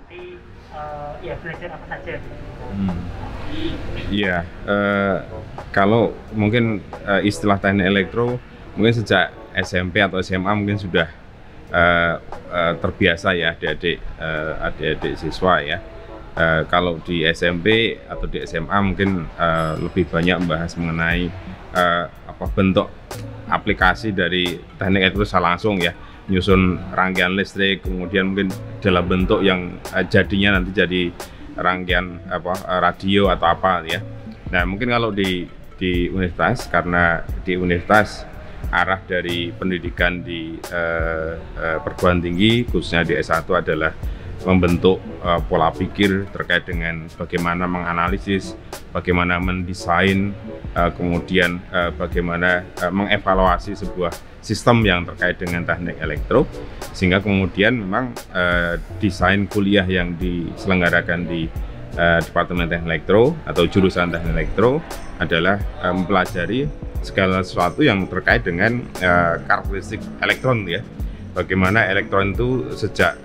nanti ya belajar apa saja. Iya, kalau mungkin istilah teknik elektro mungkin sejak SMP atau SMA mungkin sudah terbiasa ya adik-adik siswa ya. Kalau di SMP atau di SMA mungkin lebih banyak membahas mengenai bentuk aplikasi dari teknik elektro secara langsung ya, nyusun rangkaian listrik, kemudian mungkin dalam bentuk yang jadinya nanti jadi rangkaian radio atau apa ya. Nah mungkin kalau di universitas, karena di universitas arah dari pendidikan di perguruan tinggi khususnya di S1 adalah membentuk pola pikir terkait dengan bagaimana menganalisis, bagaimana mendesain, kemudian bagaimana mengevaluasi sebuah sistem yang terkait dengan teknik elektro, sehingga kemudian memang desain kuliah yang diselenggarakan di Departemen Teknik Elektro atau jurusan Teknik Elektro adalah mempelajari segala sesuatu yang terkait dengan karakteristik elektron ya. Bagaimana elektron itu sejak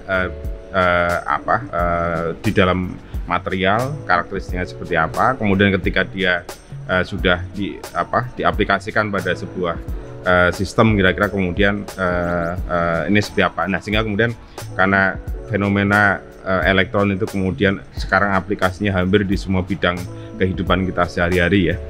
di dalam material karakteristiknya seperti apa, kemudian ketika dia sudah diaplikasikan pada sebuah sistem kira-kira kemudian ini seperti apa. Nah sehingga kemudian karena fenomena elektron itu kemudian sekarang aplikasinya hampir di semua bidang kehidupan kita sehari-hari ya.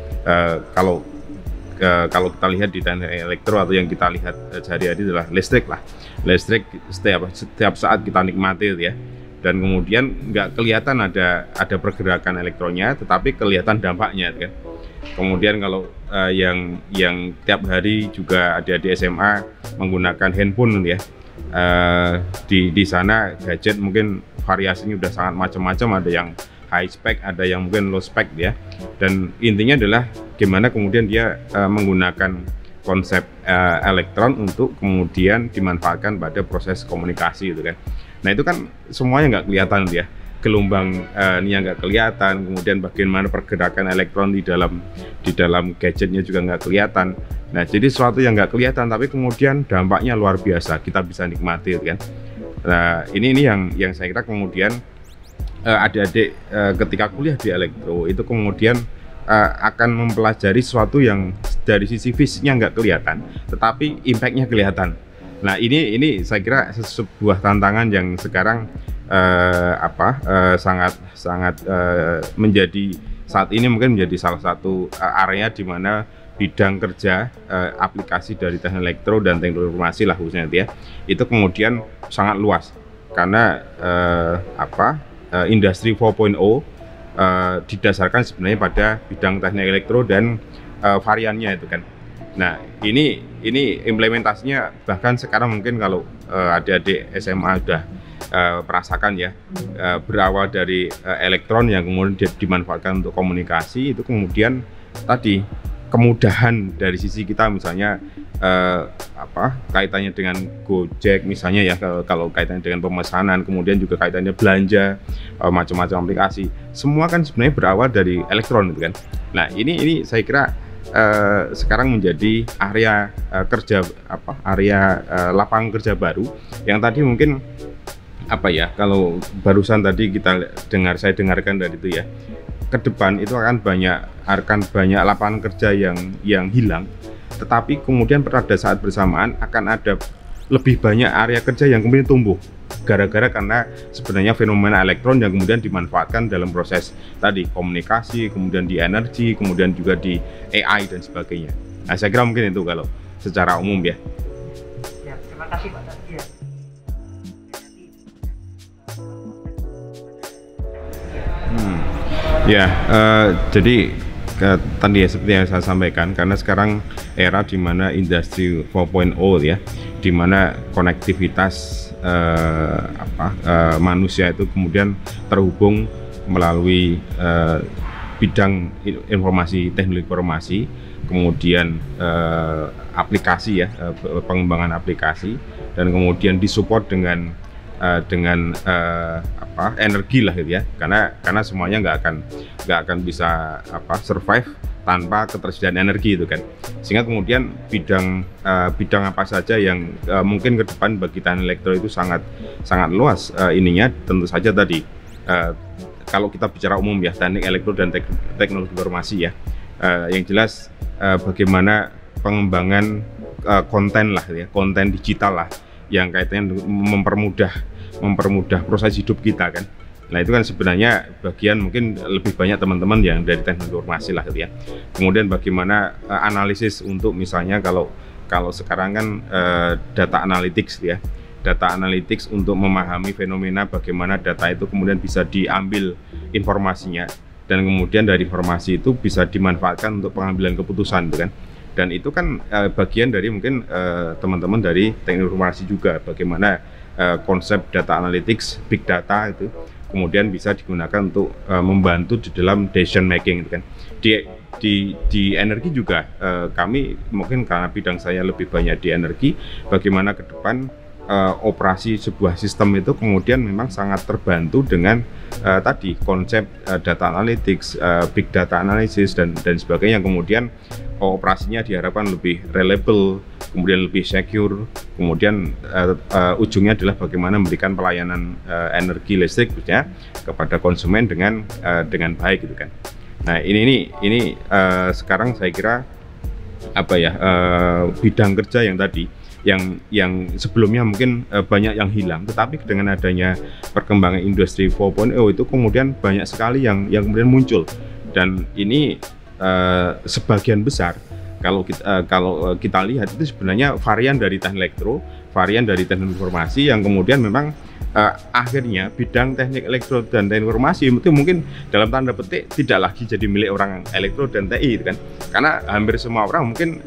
Kalau kita lihat di teknik elektro atau yang kita lihat sehari-hari adalah listrik lah. Listrik setiap saat kita nikmati ya. Dan kemudian nggak kelihatan ada pergerakan elektronnya, tetapi kelihatan dampaknya kan. Kemudian kalau yang tiap hari juga adik-adik SMA menggunakan handphone ya. Di sana gadget mungkin variasinya udah sangat macam-macam, ada yang high spec, ada yang mungkin low spec ya. Dan intinya adalah gimana kemudian dia menggunakan konsep elektron untuk kemudian dimanfaatkan pada proses komunikasi gitu kan. Nah itu kan semuanya nggak kelihatan ya, gelombang ini yang nggak kelihatan, kemudian bagaimana pergerakan elektron di dalam gadgetnya juga nggak kelihatan. Nah jadi sesuatu yang nggak kelihatan tapi kemudian dampaknya luar biasa, kita bisa nikmati kan. Nah ini yang saya kira kemudian adik-adik ketika kuliah di elektro itu kemudian akan mempelajari sesuatu yang dari sisi fisiknya nggak kelihatan, tetapi impactnya kelihatan. Nah ini saya kira sebuah tantangan yang sekarang sangat menjadi saat ini mungkin menjadi salah satu area di mana bidang kerja aplikasi dari teknik elektro dan teknologi informasi lah khususnya ya, itu kemudian sangat luas karena industri 4.0 didasarkan sebenarnya pada bidang teknik elektro dan variannya itu kan. Nah ini implementasinya bahkan sekarang mungkin kalau adik-adik SMA sudah merasakan ya, berawal dari elektron yang kemudian dimanfaatkan untuk komunikasi, itu kemudian tadi kemudahan dari sisi kita misalnya kaitannya dengan Gojek misalnya ya, kalau kaitannya dengan pemesanan, kemudian juga kaitannya belanja, macam-macam aplikasi, semua kan sebenarnya berawal dari elektron gitu kan. Nah ini saya kira sekarang menjadi area lapangan kerja baru yang tadi mungkin kalau barusan tadi saya dengarkan dari itu ya, ke depan itu akan banyak lapangan kerja yang hilang, tetapi kemudian pada saat bersamaan akan ada lebih banyak area kerja yang kemudian tumbuh karena sebenarnya fenomena elektron yang kemudian dimanfaatkan dalam proses tadi komunikasi, kemudian di energi, kemudian juga di AI dan sebagainya. Nah saya kira mungkin itu kalau secara umum ya. Ya terima kasih Pak. Jadi tadi ya seperti yang saya sampaikan, karena sekarang era di mana industri 4.0 ya, di mana konektivitas manusia itu kemudian terhubung melalui bidang informasi, teknologi informasi, kemudian aplikasi ya, pengembangan aplikasi, dan kemudian disupport dengan energi lah gitu ya, karena semuanya nggak akan bisa survive tanpa ketersediaan energi itu kan. Sehingga kemudian bidang apa saja yang mungkin ke depan bagi teknik elektro itu sangat luas ininya. Tentu saja tadi kalau kita bicara umum ya, teknik elektro dan teknologi informasi ya, yang jelas bagaimana pengembangan konten lah ya, konten digital lah yang kaitannya mempermudah proses hidup kita kan. Nah itu kan sebenarnya bagian mungkin lebih banyak teman-teman yang dari teknik informasi lah gitu ya. Kemudian bagaimana analisis untuk misalnya kalau sekarang kan data analytics ya, data analytics untuk memahami fenomena bagaimana data itu kemudian bisa diambil informasinya dan kemudian dari informasi itu bisa dimanfaatkan untuk pengambilan keputusan gitu kan. Dan itu kan bagian dari mungkin teman-teman dari teknik informasi juga, bagaimana konsep data analytics, big data itu kemudian bisa digunakan untuk membantu di dalam decision making gitu kan. Di energi juga kami mungkin karena bidang saya lebih banyak di energi, bagaimana ke depan operasi sebuah sistem itu kemudian memang sangat terbantu dengan tadi konsep data analytics, big data analysis dan sebagainya. Kemudian operasinya diharapkan lebih reliable, kemudian lebih secure, kemudian ujungnya adalah bagaimana memberikan pelayanan energi listrik ya kepada konsumen dengan baik gitu kan. Nah ini sekarang saya kira apa ya, bidang kerja yang tadi yang sebelumnya mungkin banyak yang hilang, tetapi dengan adanya perkembangan industri 4.0 itu kemudian banyak sekali yang kemudian muncul. Dan ini sebagian besar kalau kita lihat itu sebenarnya varian dari teknik elektro, varian dari teknik informasi yang kemudian memang akhirnya bidang teknik elektro dan teknik informasi itu mungkin dalam tanda petik tidak lagi jadi milik orang elektro dan TI kan, karena hampir semua orang mungkin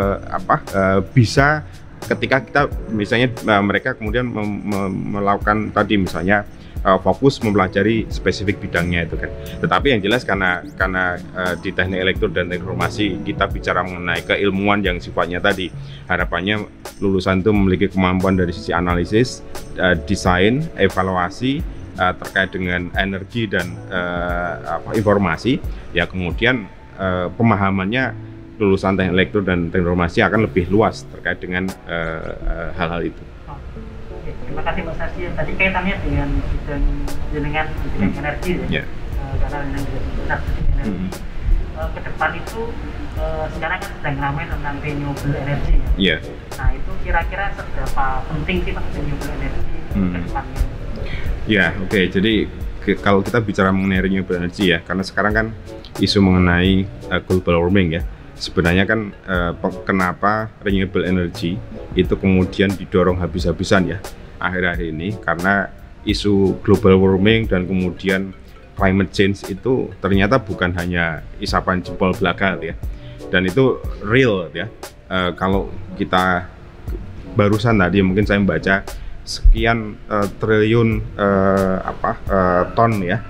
bisa ketika kita misalnya mereka kemudian melakukan tadi misalnya fokus mempelajari spesifik bidangnya itu kan. Tetapi yang jelas karena di teknik elektro dan teknik informasi kita bicara mengenai keilmuan yang sifatnya tadi, harapannya lulusan itu memiliki kemampuan dari sisi analisis, desain, evaluasi terkait dengan energi dan informasi ya, kemudian pemahamannya lulusan teknik elektro dan teknik informasi akan lebih luas terkait dengan hal-hal itu. Terima kasih Pak Sasji. Tadi kaitannya dengan bidang energi ya. Karena dengan energi. Ke depan itu sekarang kan sedang ramai tentang renewable energy ya. Nah itu kira-kira seberapa penting sih Pak renewable energy ke depannya? Ya oke. Jadi kalau kita bicara mengenai renewable energy ya, karena sekarang kan isu mengenai global warming ya. Sebenarnya kan kenapa renewable energy itu kemudian didorong habis-habisan ya akhir-akhir ini, karena isu global warming dan kemudian climate change itu ternyata bukan hanya isapan jempol belaka ya, dan itu real ya. Kalau kita barusan tadi mungkin saya membaca sekian triliun ton ya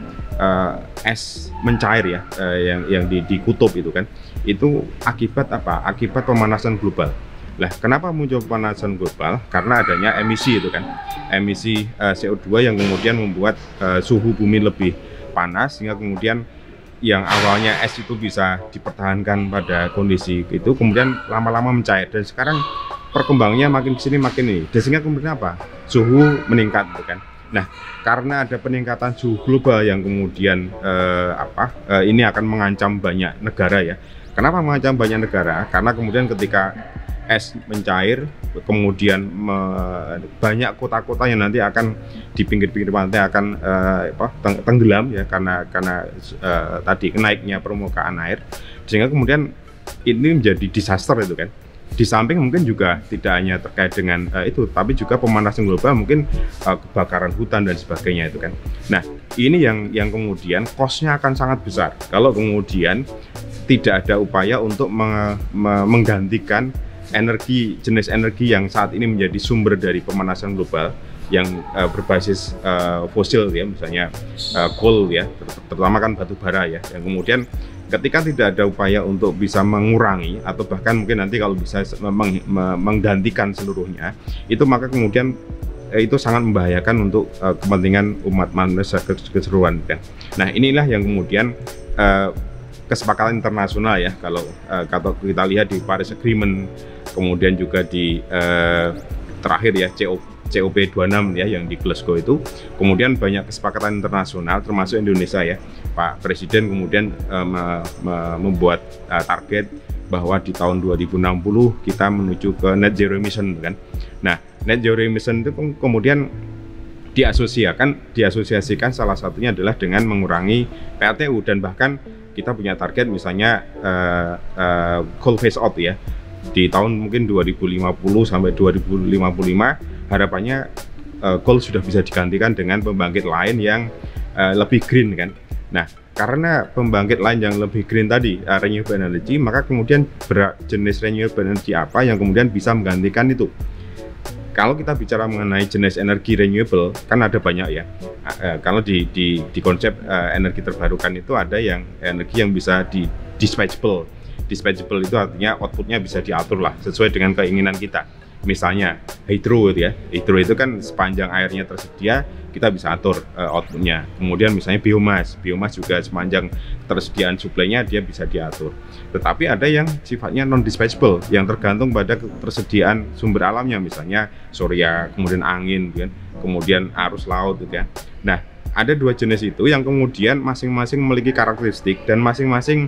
es mencair ya yang di kutub itu kan, itu akibat apa? Akibat pemanasan global. Lah, kenapa muncul pemanasan global? Karena adanya emisi itu kan, emisi CO2 yang kemudian membuat suhu bumi lebih panas, sehingga kemudian yang awalnya es itu bisa dipertahankan pada kondisi itu kemudian lama-lama mencair, dan sekarang perkembangannya makin kesini makin ini, dan sehingga kemudian apa? Suhu meningkat gitu kan. Nah, karena ada peningkatan suhu global yang kemudian ini akan mengancam banyak negara ya. Kenapa mengancam banyak negara? Karena kemudian ketika es mencair, kemudian banyak kota-kota yang nanti akan di pinggir-pinggir pantai akan tenggelam ya, karena tadi naiknya permukaan air, sehingga kemudian ini menjadi disaster itu kan. Di samping mungkin juga tidak hanya terkait dengan itu, tapi juga pemanasan global, mungkin kebakaran hutan dan sebagainya itu kan. Nah, ini yang kemudian cost-nya akan sangat besar kalau kemudian tidak ada upaya untuk menggantikan jenis energi yang saat ini menjadi sumber dari pemanasan global yang berbasis fosil ya, misalnya coal ya, terutama kan batu bara ya, yang kemudian ketika tidak ada upaya untuk bisa mengurangi atau bahkan mungkin nanti kalau bisa menggantikan seluruhnya, itu maka kemudian itu sangat membahayakan untuk kepentingan umat manusia keseluruhan kan. Nah, inilah yang kemudian ke kesepakatan internasional ya, kalau kita lihat di Paris Agreement, kemudian juga di terakhir ya COP26 ya yang di Glasgow itu, kemudian banyak kesepakatan internasional termasuk Indonesia ya. Pak Presiden kemudian membuat target bahwa di tahun 2060 kita menuju ke net zero emission kan. Nah, net zero emission itu kemudian diasosiasikan salah satunya adalah dengan mengurangi PLTU, dan bahkan kita punya target misalnya coal phase out ya. Di tahun mungkin 2050 sampai 2055 harapannya coal sudah bisa digantikan dengan pembangkit lain yang lebih green kan. Nah, karena pembangkit lain yang lebih green tadi renewable energy, maka kemudian jenis renewable energy apa yang kemudian bisa menggantikan itu. Kalau kita bicara mengenai jenis energi renewable kan ada banyak ya. Kalau di konsep energi terbarukan itu ada yang energi yang bisa dispatchable. Dispatchable itu artinya outputnya bisa diatur lah sesuai dengan keinginan kita. Misalnya hydro ya, hydro itu kan sepanjang airnya tersedia kita bisa atur outputnya. Kemudian misalnya biomas juga sepanjang tersediaan suplainya dia bisa diatur. Tetapi ada yang sifatnya non dispatchable yang tergantung pada ketersediaan sumber alamnya, misalnya surya, kemudian angin, kan, kemudian arus laut, gitu ya. Nah, ada dua jenis itu yang kemudian masing-masing memiliki karakteristik dan masing-masing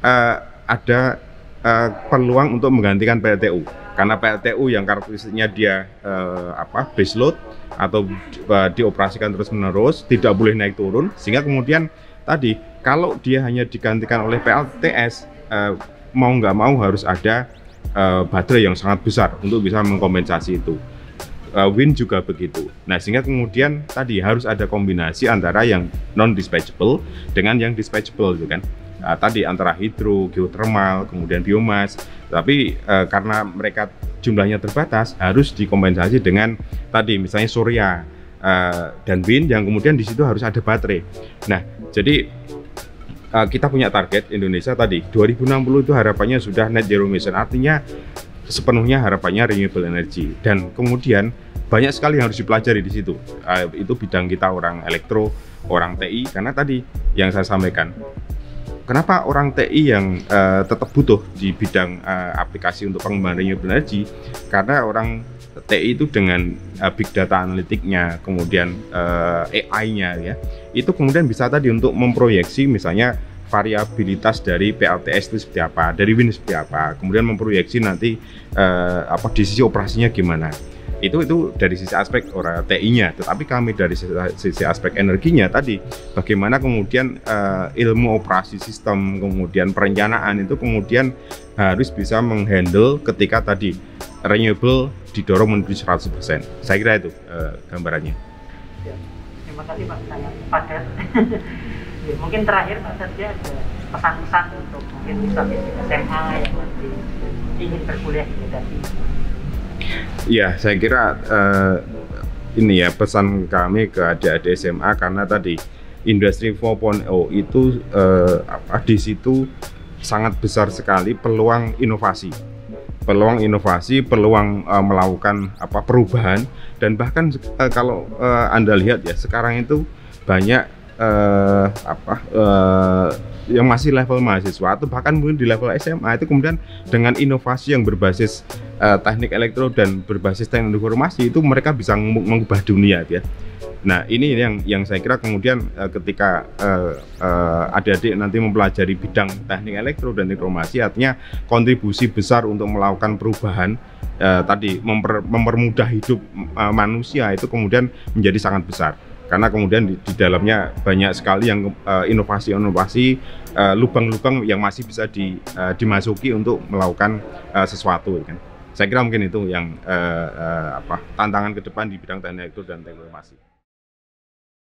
ada peluang untuk menggantikan PLTU. Karena PLTU yang karakteristiknya dia base load atau dioperasikan terus-menerus, tidak boleh naik turun, sehingga kemudian tadi kalau dia hanya digantikan oleh PLTS, mau nggak mau harus ada baterai yang sangat besar untuk bisa mengkompensasi itu. Wind juga begitu. Nah, sehingga kemudian tadi harus ada kombinasi antara yang non dispatchable dengan yang dispatchable, gitu kan. Tadi antara hidro, geothermal, kemudian biomas. Tapi karena mereka jumlahnya terbatas, harus dikompensasi dengan tadi misalnya surya dan wind yang kemudian di situ harus ada baterai. Nah, jadi kita punya target Indonesia tadi 2060 itu harapannya sudah net zero emission, artinya sepenuhnya harapannya renewable energy. Dan kemudian banyak sekali yang harus dipelajari di situ. Itu bidang kita orang elektro, orang TI, karena tadi yang saya sampaikan. Kenapa orang TI yang tetap butuh di bidang aplikasi untuk pengembangan renewable energy? Karena orang TI itu dengan big data analitiknya, kemudian AI-nya ya, itu kemudian bisa tadi untuk memproyeksi misalnya variabilitas dari PLTS itu seperti apa, dari wind seperti apa, kemudian memproyeksi nanti di sisi operasinya gimana. Itu dari sisi aspek orang TI-nya, tetapi kami dari sisi aspek energinya tadi, bagaimana kemudian ilmu operasi sistem, kemudian perencanaan itu kemudian harus bisa menghandle ketika tadi renewable didorong menuju 100%. Saya kira itu gambarannya. Ya, terima kasih Pak, sangat padat. Ya, mungkin terakhir Pak Satya ada pesan-pesan untuk mungkin misalnya SMA yang masih ingin berkuliah di Kedati. Ya, saya kira ini ya pesan kami ke adik-adik SMA, karena tadi industri 4.0 itu di situ sangat besar sekali peluang inovasi, peluang melakukan perubahan, dan bahkan kalau Anda lihat ya sekarang itu banyak yang masih level mahasiswa atau bahkan mungkin di level SMA itu kemudian dengan inovasi yang berbasis teknik elektro dan berbasis teknik informasi itu mereka bisa mengubah dunia ya. Nah, ini yang saya kira kemudian ketika adik-adik nanti mempelajari bidang teknik elektro dan informasi, artinya kontribusi besar untuk melakukan perubahan tadi mempermudah hidup manusia itu kemudian menjadi sangat besar. Karena kemudian di dalamnya banyak sekali yang inovasi-inovasi, lubang-lubang yang masih bisa dimasuki untuk melakukan sesuatu kan. Saya kira mungkin itu yang tantangan ke depan di bidang teknik elektro dan teknik informasi.